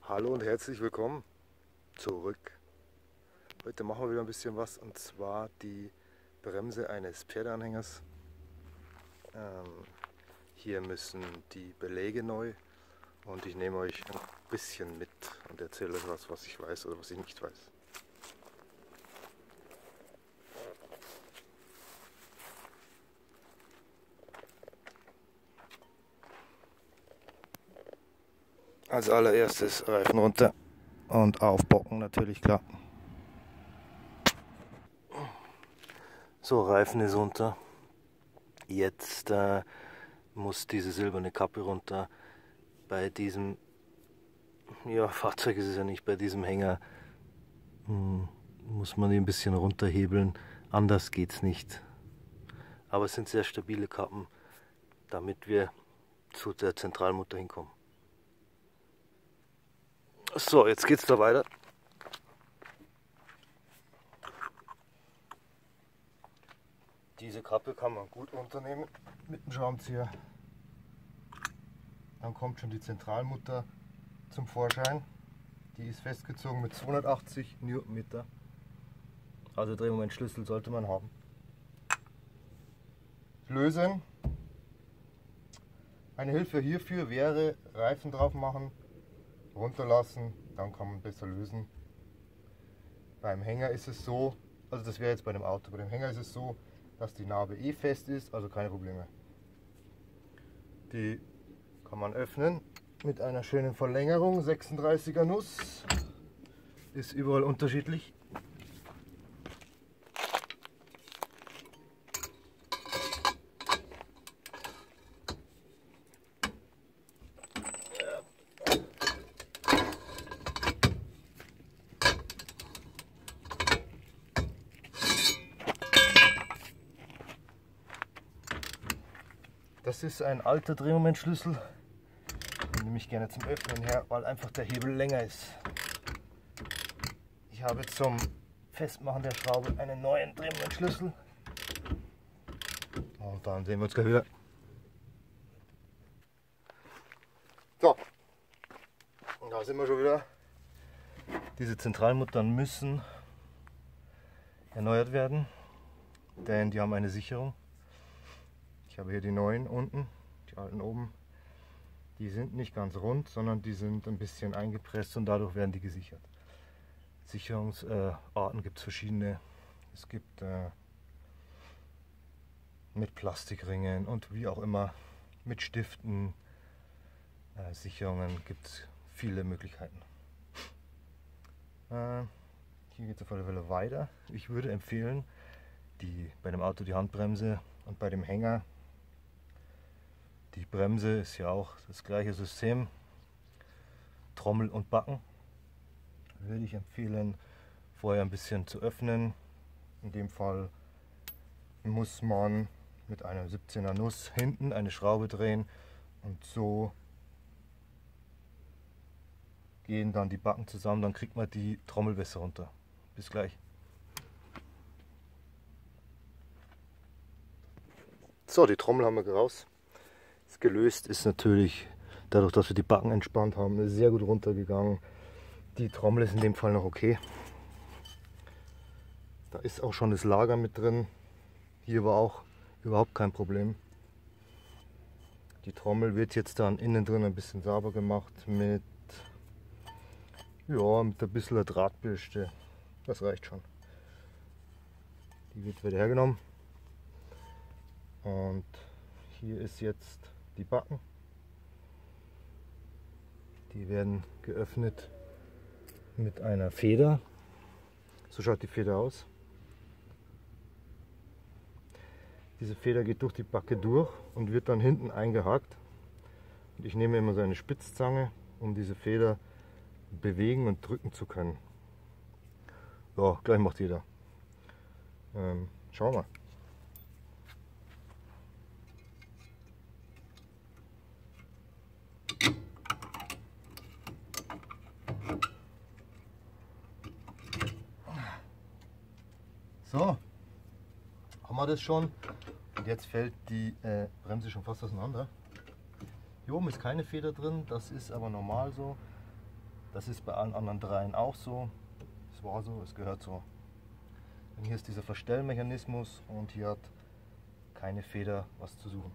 Hallo und herzlich willkommen zurück. Heute machen wir wieder ein bisschen was, und zwar die Bremse eines Pferdeanhängers. Hier müssen die Beläge neu, und ich nehme euch ein bisschen mit und erzähle euch was ich weiß oder was ich nicht weiß. Als allererstes Reifen runter und aufbocken, natürlich, klar. So, Reifen ist runter. Jetzt muss diese silberne Kappe runter. Bei diesem Fahrzeug ist es ja nicht, bei diesem Hänger muss man die ein bisschen runterhebeln. Anders geht's nicht. Aber es sind sehr stabile Kappen, damit wir zu der Zentralmutter hinkommen. So, jetzt geht's da weiter. Diese Kappe kann man gut runternehmen mit dem Schraubenzieher. Dann kommt schon die Zentralmutter zum Vorschein. Die ist festgezogen mit 280 Newtonmeter. Also Drehmomentschlüssel sollte man haben. Lösen. Eine Hilfe hierfür wäre Reifen drauf machen, runterlassen, dann kann man besser lösen. Beim Hänger ist es so, also das wäre jetzt bei dem Auto, bei dem Hänger ist es so, dass die Narbe fest ist, also keine Probleme. Die kann man öffnen mit einer schönen Verlängerung, 36er Nuss, ist überall unterschiedlich. Das ist ein alter Drehmomentschlüssel, den nehme ich gerne zum Öffnen her, weil einfach der Hebel länger ist. Ich habe zum Festmachen der Schraube einen neuen Drehmomentschlüssel. Und dann sehen wir uns gleich wieder. So, und da sind wir schon wieder. Diese Zentralmuttern müssen erneuert werden, denn die haben eine Sicherung. Ich habe hier die neuen unten, die alten oben. Die sind nicht ganz rund, sondern die sind ein bisschen eingepresst und dadurch werden die gesichert. Sicherungsarten gibt es verschiedene. Es gibt mit Plastikringen und wie auch immer, mit Stiften, Sicherungen, gibt es viele Möglichkeiten. Hier geht es auf alle Fälle weiter. Ich würde empfehlen, bei dem Auto die Handbremse und bei dem Hänger die Bremse ist ja auch das gleiche System, Trommel und Backen. Würde ich empfehlen, vorher ein bisschen zu öffnen. In dem Fall muss man mit einer 17er Nuss hinten eine Schraube drehen und so gehen dann die Backen zusammen, dann kriegt man die Trommel besser runter. Bis gleich. So, die Trommel haben wir raus. Das gelöst ist natürlich, dadurch, dass wir die Backen entspannt haben, sehr gut runtergegangen. Die Trommel ist in dem Fall noch okay. Da ist auch schon das Lager mit drin. Hier war auch überhaupt kein Problem. Die Trommel wird jetzt dann innen drin ein bisschen sauber gemacht mit ein bisschen Drahtbürste. Das reicht schon. Die wird wieder hergenommen. Und hier ist jetzt die Backen. Die werden geöffnet mit einer Feder. So schaut die Feder aus. Diese Feder geht durch die Backe durch und wird dann hinten eingehakt. Und ich nehme immer so eine Spitzzange, um diese Feder bewegen und drücken zu können. Ja, gleich macht jeder. Schauen wir. So, haben wir das schon, und jetzt fällt die Bremse schon fast auseinander. Hier oben ist keine Feder drin, das ist aber normal so. Das ist bei allen anderen dreien auch so. Es war so, es gehört so. Und hier ist dieser Verstellmechanismus und hier hat keine Feder was zu suchen.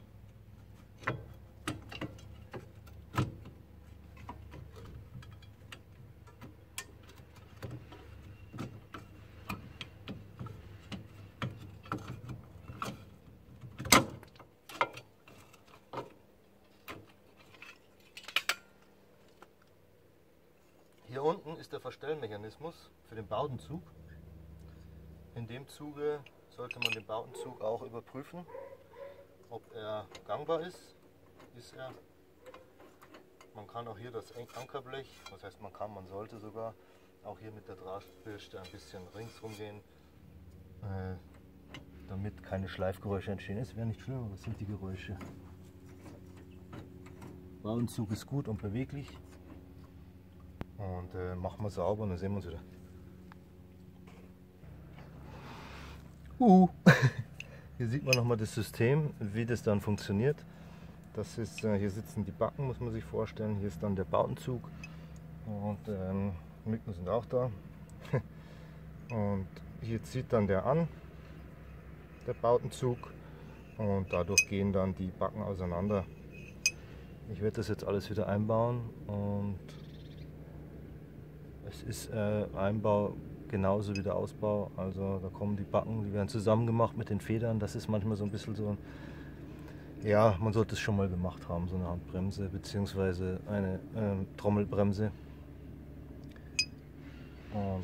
Hier unten ist der Verstellmechanismus für den Bowdenzug. In dem Zuge sollte man den Bowdenzug auch überprüfen, ob er gangbar ist. Ist er. Man kann auch hier das Ankerblech, was heißt man kann, man sollte sogar auch hier mit der Drahtbürste ein bisschen ringsrum gehen, damit keine Schleifgeräusche entstehen. Es wäre nicht schlimm, aber es sind die Geräusche. Bowdenzug ist gut und beweglich. Und machen wir sauber und dann sehen wir uns wieder. Hier sieht man nochmal das System, wie das dann funktioniert. Das ist, hier sitzen die Backen, muss man sich vorstellen. Hier ist dann der Bowdenzug und Mücken sind auch da. Und hier zieht dann der an, der Bowdenzug, und dadurch gehen dann die Backen auseinander. Ich werde das jetzt alles wieder einbauen und es ist Einbau genauso wie der Ausbau, also da kommen die Backen, die werden zusammen gemacht mit den Federn. Das ist manchmal so ein bisschen so, ja, man sollte es schon mal gemacht haben, so eine Handbremse bzw. eine Trommelbremse. Und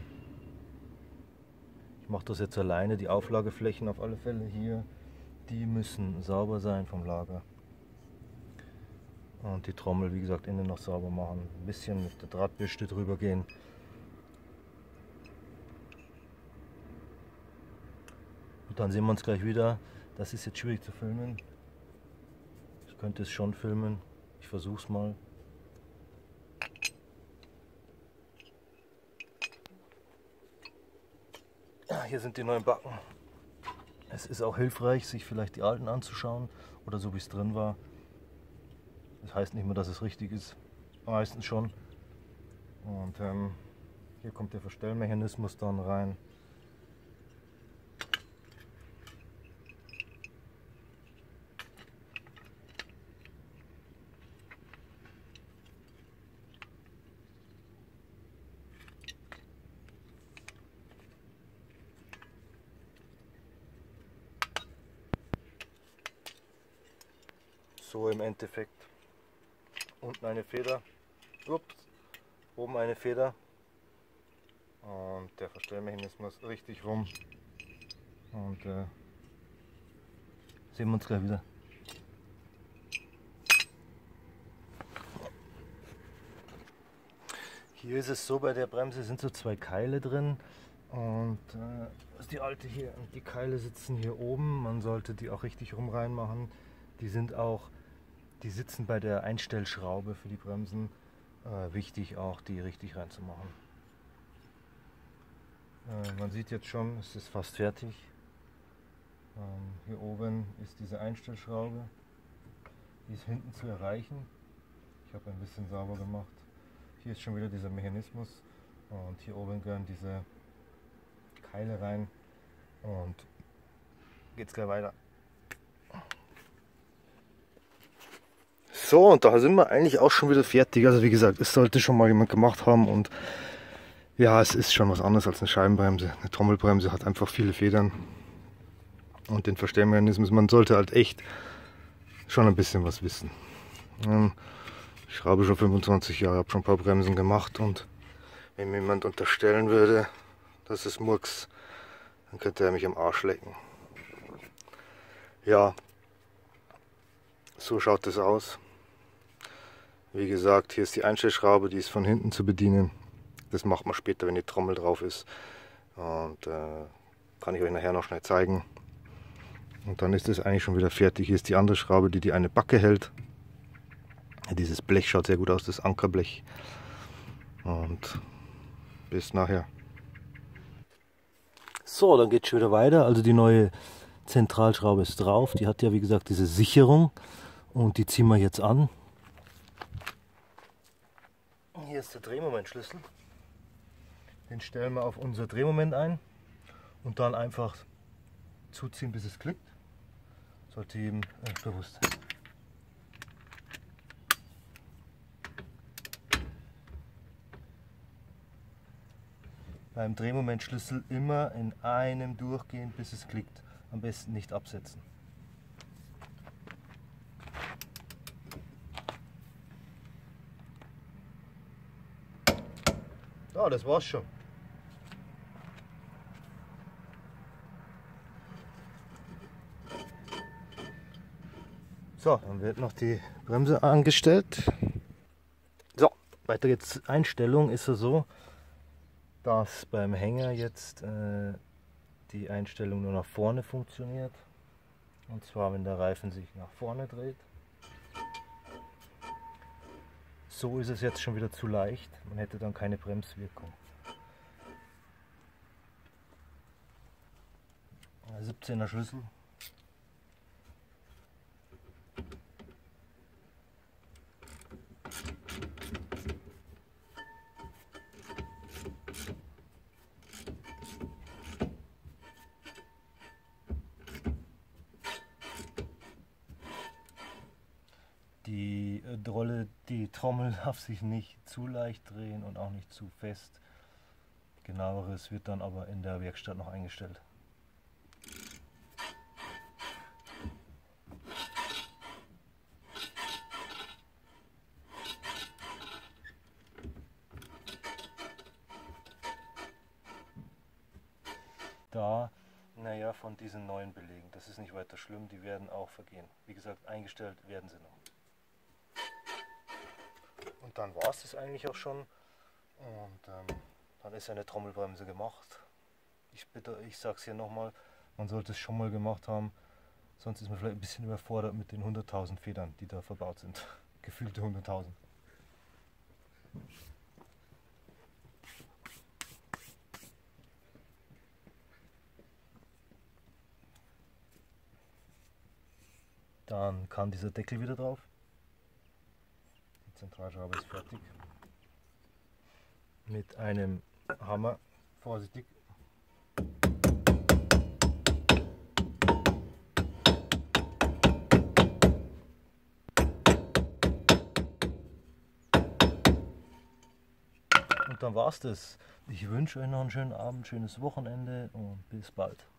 ich mache das jetzt alleine, die Auflageflächen auf alle Fälle hier, die müssen sauber sein vom Lager. Und die Trommel, wie gesagt, innen noch sauber machen. Ein bisschen mit der Drahtbürste drüber gehen. Und dann sehen wir uns gleich wieder. Das ist jetzt schwierig zu filmen. Ich könnte es schon filmen. Ich versuche es mal. Ja, hier sind die neuen Backen. Es ist auch hilfreich, sich vielleicht die alten anzuschauen oder so wie es drin war. Das heißt nicht mehr, dass es richtig ist, meistens schon. Und hier kommt der Verstellmechanismus dann rein. So im Endeffekt. Unten eine Feder, ups, oben eine Feder und der Verstellmechanismus richtig rum und sehen wir uns gleich wieder. Hier ist es so, bei der Bremse sind so zwei Keile drin und das ist die alte hier und die Keile sitzen hier oben, man sollte die auch richtig rum reinmachen. Die sitzen bei der Einstellschraube für die Bremsen. Wichtig auch, die richtig reinzumachen. Man sieht jetzt schon, es ist fast fertig. Hier oben ist diese Einstellschraube. Die ist hinten zu erreichen. Ich habe ein bisschen sauber gemacht. Hier ist schon wieder dieser Mechanismus. Und hier oben gehören diese Keile rein. Und geht's gleich weiter. So, und da sind wir eigentlich auch schon wieder fertig. Also wie gesagt, es sollte schon mal jemand gemacht haben und ja, es ist schon was anderes als eine Scheibenbremse. Eine Trommelbremse hat einfach viele Federn und den Verstellmechanismus. Man sollte halt echt schon ein bisschen was wissen. Ich schraube schon 25 Jahre, habe schon ein paar Bremsen gemacht und wenn mir jemand unterstellen würde, das ist Murks, dann könnte er mich am Arsch lecken. Ja, so schaut es aus. Wie gesagt, hier ist die Einstellschraube, die ist von hinten zu bedienen. Das macht man später, wenn die Trommel drauf ist. Und kann ich euch nachher noch schnell zeigen. Und dann ist es eigentlich schon wieder fertig. Hier ist die andere Schraube, die eine Backe hält. Dieses Blech schaut sehr gut aus, das Ankerblech. Und bis nachher. So, dann geht es schon wieder weiter. Also die neue Zentralschraube ist drauf. Die hat ja wie gesagt diese Sicherung. Und die ziehen wir jetzt an. Hier ist der Drehmomentschlüssel. Den stellen wir auf unser Drehmoment ein und dann einfach zuziehen, bis es klickt. Sollte jedem bewusst sein. Beim Drehmomentschlüssel immer in einem durchgehen, bis es klickt. Am besten nicht absetzen. Ja, das war's schon. So, dann wird noch die Bremse angestellt. So, weiter geht's. Einstellung ist es so, dass beim Hänger jetzt die Einstellung nur nach vorne funktioniert. Und zwar, wenn der Reifen sich nach vorne dreht. So ist es jetzt schon wieder zu leicht. Man hätte dann keine Bremswirkung. 17er Schlüssel. Die Trommel darf sich nicht zu leicht drehen und auch nicht zu fest. Genaueres wird dann aber in der Werkstatt noch eingestellt. Naja, von diesen neuen Belegen, das ist nicht weiter schlimm, die werden auch vergehen. Wie gesagt, eingestellt werden sie noch. Und dann war es das eigentlich auch schon. Und dann ist eine Trommelbremse gemacht. Ich sage es hier nochmal, man sollte es schon mal gemacht haben, sonst ist man vielleicht ein bisschen überfordert mit den 100.000 Federn, die da verbaut sind. Gefühlte 100.000. Dann kann dieser Deckel wieder drauf. Die Zentralschraube ist fertig. Mit einem Hammer vorsichtig. Und dann war's das. Ich wünsche euch noch einen schönen Abend, schönes Wochenende und bis bald.